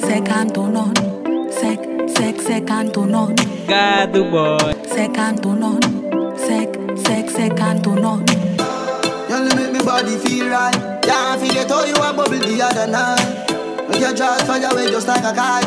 second to none. Second to none. Gado boy. Second to none. Second to none. You make me body feel right. Yeah, I feel it how you a bubble the other night. Make your jaws fly away just like a kite.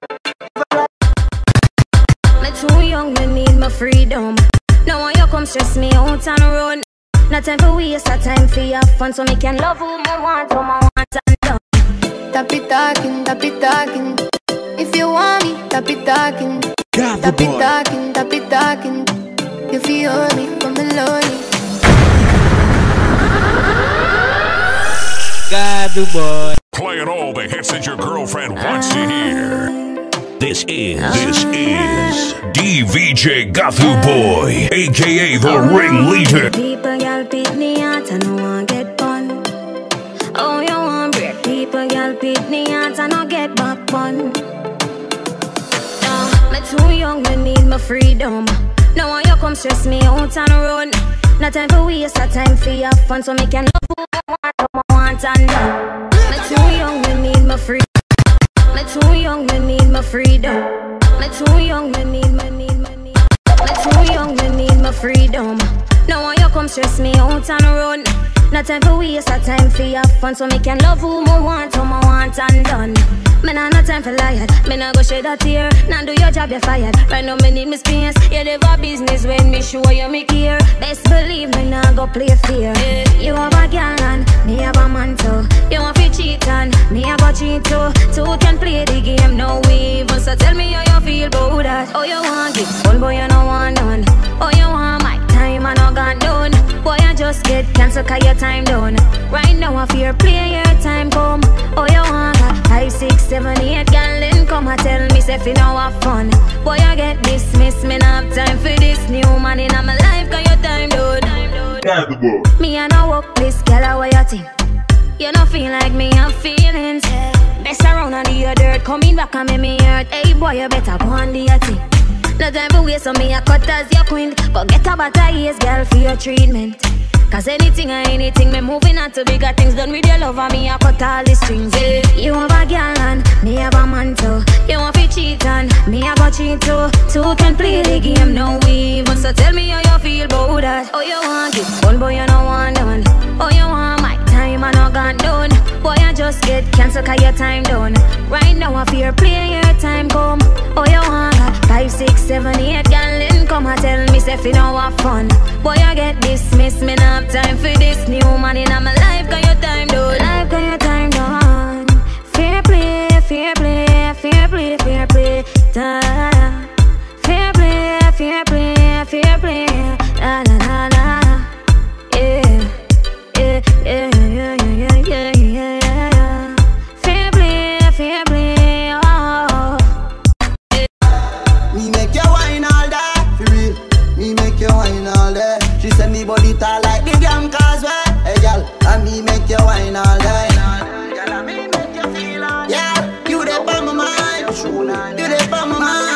Me too young, me need my freedom. Now when you come stress me out and run. Not time for waste, a time for your fun. So me can love who I want and done. Tap it talking. If you want me, tap it talking. Tap it talking. You feel me, come lonely. Gado boy. Playing all the hits that your girlfriend wants to hear. This is DVJ Gathu Boy, aka the ringleader. People, y'all pick me out and no one get fun. Oh, you want break people, y'all pick me out and no get back fun. Me too young, me need my freedom. Now when you come stress me out and run. Not time for waste, a time for your fun. So me can love who I want and done. Me too young, me need my freedom. Me too young, me need my freedom. Me too young, me too young, me need my freedom. Now when you come stress me out and run. Not time for waste, a time for your fun. So me can love who I want and done. Me nah no time for liar. Me nah go shed a tear. Nah do your job, you're fired. Right now me need me space. You live a business when me show you me care. Best believe me nah go play fair. You have a girl and me have a man too. You want to cheat and me have a cheat too. Two can play the game, no even. So tell me how you feel about that. Oh you want it, one boy you no want none. Oh you want my time and I got done. Boy I just get cancelled cause your time done. Right now I fear play your time come. Oh you want 5, 6, 7, 8 girl then come and tell me say fi now have fun. Boy I get dismissed, me nah have time for this new man in my life cause your time done. Me and I walk this girl how you think. You don't feel like me have feelings. Mess around and do your dirt, coming back and make me hurt. Hey boy you better go and do your thing. No time for waste so me a cut as your queen. Go get a better years girl for your treatment. Cause anything or anything, me moving on to bigger things. Done with your love and me I cut all the strings. You have a girl and me have a man too. You want to cheat and me I go cheat too. Two can play the game, no even. So tell me how you feel about that. Oh you want it, one boy you no want none. Oh you want my time and I got done. Boy I just get cancelled cause your time done. Right now I fear play your time come. Oh you want 5, 6, 7, 8 girl then come and tell me say fi now have fun. Boy I get dismissed, me nah have time for this new man in my life cause your time done. Life cause your time done. Fair play, fair play, fair play, fair play, da da da. Fair play, fair play, fair play, da da da da. Yeah, yeah, yeah, yeah, yeah, yeah, yeah, yeah. Fair play, oh. Me make you wine all day, for real. Me make you wine all day. She said me body tall like the damn causeway. Hey girl, and me make you wine all day. Girl, and me make you feel all. Yeah, you dey on my mind. You dey on my mind.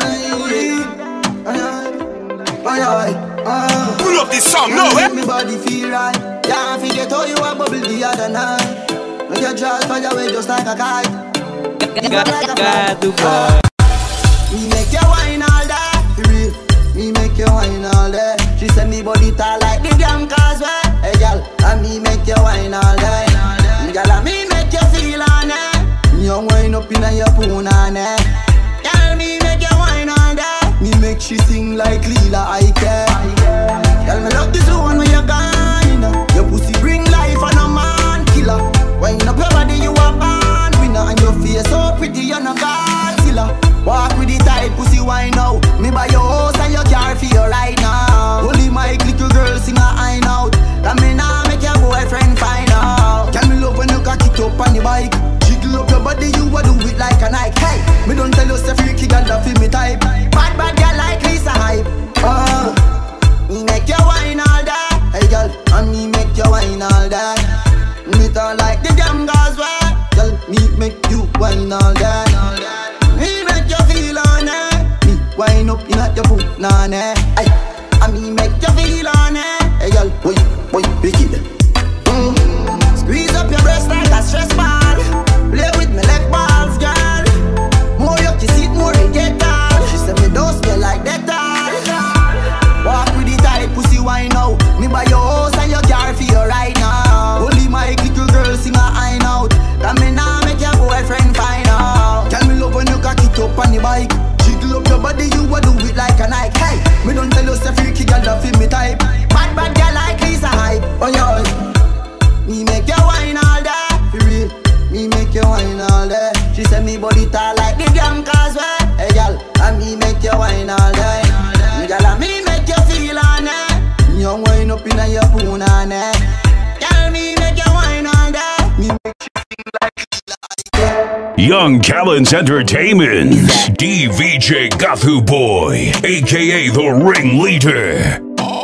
Pull up this song, no Make me body feel right. Yeah, I forget how you a bubble the other night. Make your jaws fly away just like a kite. Gado boy. Me make you wine all day, for real. Me make you wine all day. She said me body tall like the damn causeway. Hey girl, and me make you wine all day. Girl, and me make you feel on it. You wine up inna your punani. Girl, me make you wine all day. Me make she sing like Lila I care. Girl, me love this one when you're gone. Your pussy bring life and a man killer. Wine up your body, you a band winner. And your face so pretty, you're no Godzilla. Walk with the tight pussy wine now. Me buy your house and your car for you right now. Holy Mike, little girl sing a high out. That me now make your boyfriend find out. Can me love when you cock it up on the bike. Jiggle up your body, you a do it like a Nike. Hey, me don't tell you say freaky girl that feel me type. Bad girl like Lisa Hype. Me make you wine all day. Hey girl, and me make you wine all day. Me don't like the damn girls way. Girl, me make you wine all day. Me make you feel on it. Me wine up in at your foot, nah. Ay, and me make you feel on it. Hey girl, boy, pick it. Squeeze up your breast like a stress ball. Play with me like balls, girl. you wine all day. For real, me make you wine all day. She said me body tall like the damn causeway. Hey girl, and me make you wine all day. Girl, and me make you feel on it. You wine up in your punane. Girl, me make you wine all day. Me make you feel like Young Callens Entertainment, DVJ Gathu Boy, aka the ringleader.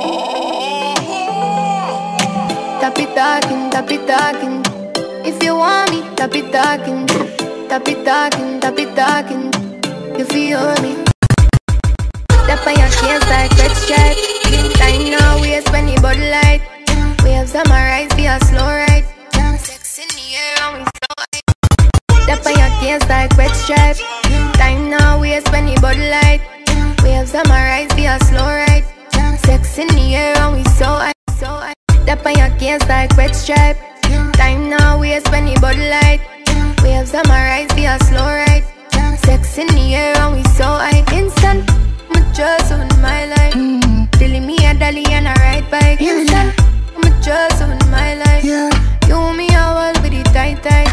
Tap it talking, tap it talking. If you want me, tap it talking. Tap it talking, tap it talking. You feel me? Tap on your case like red stripe. Time now, waste when you body light. Waves summarize, be a slow ride. Sex in the air and we so high. Tap on your case like red stripe. Time now, waste when you body light. Waves summarize, be a slow ride. Sex in the air and we so high, so high. Tap on your case like red stripe. Time now, waste when you body light. Waves summarize, be a slow ride. Sex in the air and we so high. Instant, I'm just on my life. Telling me a dolly and a ride bike. Instant, I'm just on my life. You me a wall with it tight tight.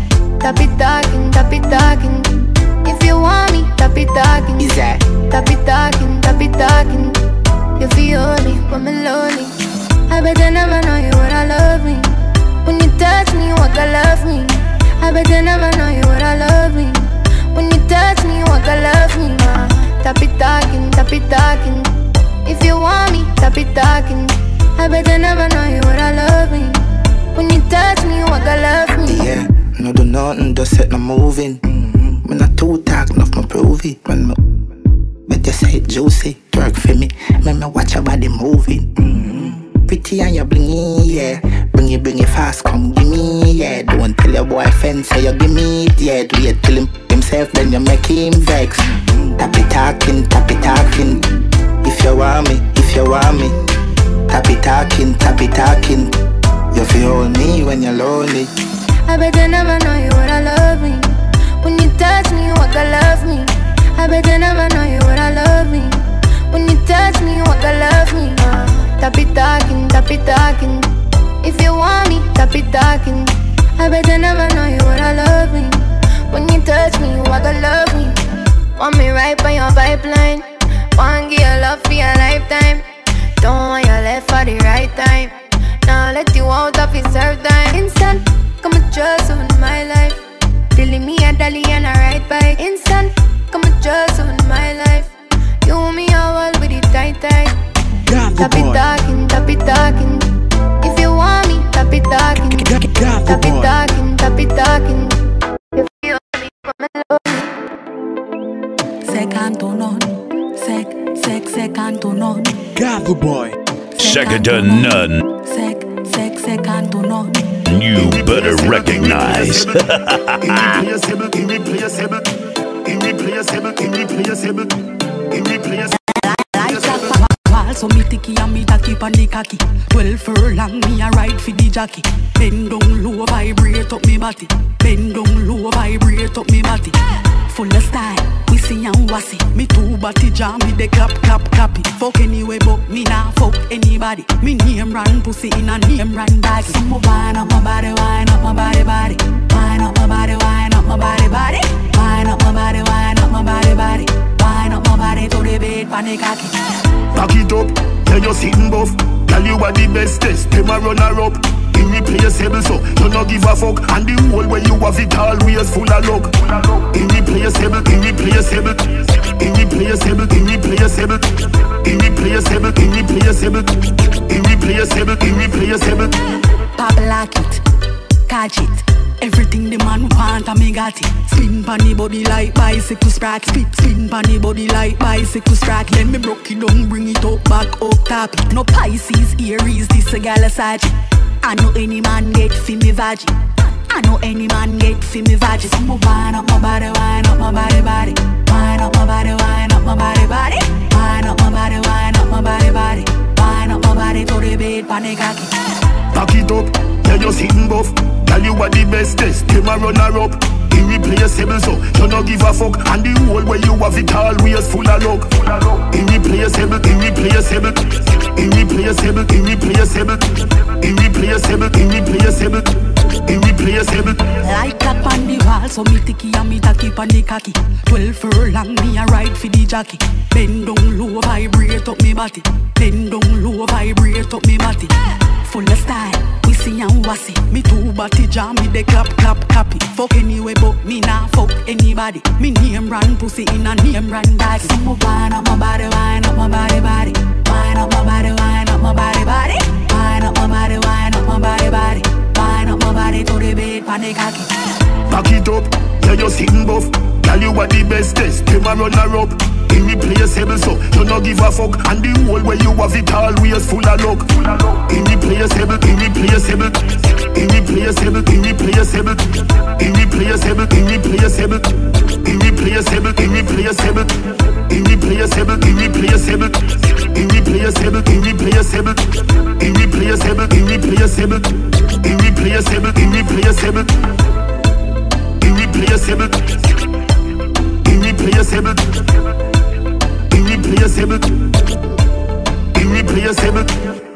Tap it talking, tap it talking. If you want me, tap it talking. Tap it talking, tap it talking. You feel me, but me lonely. I bet you never know you would I love me. When you touch me, you walk I love me. I bet you never know you would I love me. When you touch me, you walk I love me. Tap it talking, tap it talking. If you want me, tap it talking. I bet you never know you would I love me. When you touch me, you walk I love me. Yeah, no do nothing, just set no moving. When I too talk, enough no prove it. When me, but you say it juicy, work for me. When me watch your body moving. Pretty and you blingy, yeah. Bring it fast, come give me, yeah. Don't tell your boyfriend, say you give me it, yeah. Do you tell himself, then you make him vex. Tap it talking, tap it talking. If you want me, if you want me. Tap it talking, tap it talking. You feel me when you're lonely. I bet you never know you would I love me. When you touch me, you walk I love me. I bet you never know you would I love me. When you touch me, you walk I love me. Tap it talking, tap it talking. If you want me, tap it talking. I bet you never know you would I love me. When you touch me, you walk I love me. Want me right by your pipeline. Want give your love for your lifetime. Don't want your left for the right time. Now let you out of his serve time. Instant, come and just on my life. Telling me a dolly and a ride bike. Instant, come and just on my life. You me a wall with it tight tight. Tap it talking, tap it talking. If you want me, tap it talking. Tap it talking, tap it talking. You feel me from alone. Second to none. Second to none. Gathu Boy. Second to none. Second to none. You better recognize. Irreplaceable, irreplaceable, irreplaceable, irreplaceable, irreplaceable. So me ticky and me tacky pan the cocky. 12 furlong me a ride for the jockey. Bend down low, vibrate up me body. Bend down low, vibrate up me body. Full of style, we see and wassy. Me two body jam, me the clap, clap, clappy. Fuck anyway, but me nah fuck anybody. Me name run pussy in a name run bag. Some more wine up my body, wine up my body, body. Wine up my body, wine up my body, body. Wine up my body, wine up my body, body. Wine up my body to the bed, pan the cocky. Back it up, tell you sitting buff. Tell you what the bestest, them a runner up. Irreplaceable, so you no give a fuck. And the whole way you have it always full of luck. Irreplaceable, irreplaceable, irreplaceable, irreplaceable, irreplaceable, irreplaceable, irreplaceable, irreplaceable. Pop like it, catch it. Everything the man want and me got it. Spin pon the body like bicycle sprack. Spin pon the body like bicycle sprack. Let me broke it down, bring it up, back up, tap it. No Pisces, Aries, this a gal a Sagitt. I know any man get fi me vaggie. I know any man get fi me vaggie. So me wine up my body, wine up my body, body. Wine up my body, wine up my body, body. Wine up my body, wine up my body, body. Wine up my body to the bed, pan the cocky. Back it up, tell you sitting buff. Tell you what the bestest, them a runner up. irreplaceable. So you no give a fuck, and the whole way you have it always full of luck. Irreplaceable, irreplaceable, irreplaceable, irreplaceable, irreplaceable, irreplaceable, irreplaceable. Like that on the wall, so me ticky and me tacky on the cocky. 12 furlong, me a ride for the jockey. Bend down low, vibrate up me body. Bend down low, vibrate up me body. Full of style, wissy and wassy. Me two body jam, me de clap, clap, copy. Fuck anyway, but me nah fuck anybody. Me name brand pussy in a name brand bag. So me wine up my body, wine up my body, body. Wine up my body, wine up my body, body. Wine up my body, wine up my body, body. Wine up my body to the bed, panic cocky. Back it up, yeah you sitting buff. Girl you are the bestest, them a runner up. Irreplaceable, so you no give a fuck, and the whole way you have it always full of luck. Irreplaceable, irreplaceable, irreplaceable, irreplaceable, irreplaceable, irreplaceable, irreplaceable, irreplaceable, irreplaceable, irreplaceable, irreplaceable, irreplaceable, irreplaceable, irreplaceable, irreplaceable, irreplaceable, irreplaceable, irreplaceable, irreplaceable, irreplaceable.